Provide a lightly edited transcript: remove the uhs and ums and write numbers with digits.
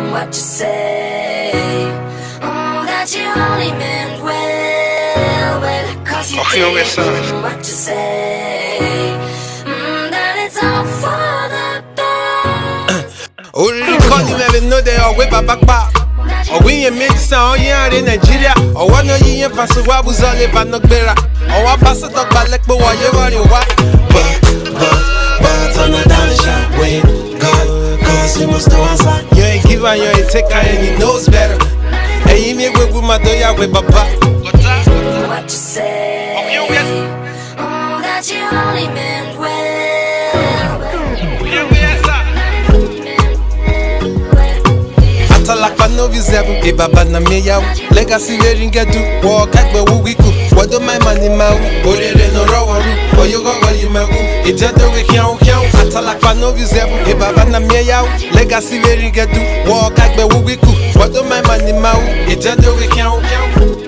what you say. That you only meant well, but cause you did what you say. That it's all for the best. Already call you never know they are way back. Or when you make sound here in Nigeria, or one of you pass a wabus all over no better. Or I pass a dog back like boy, you are your wife. But on the down shot when God, cause you must know answer. You ain't giver, you ain't taker, and he knows better. And you make with my doya with papa. What you say? That you only meant well. Like I know you seven, a baba na me yaw. Legacy wearing get to walk like the wiku. What do my money mau? Go there no rawaru. Or you go well you mau. It's just the way yow. Ata like I know you seven, a baba na me yaw. Legacy wearing get to walk like the wiku. What do my money mau? It's just the way yow.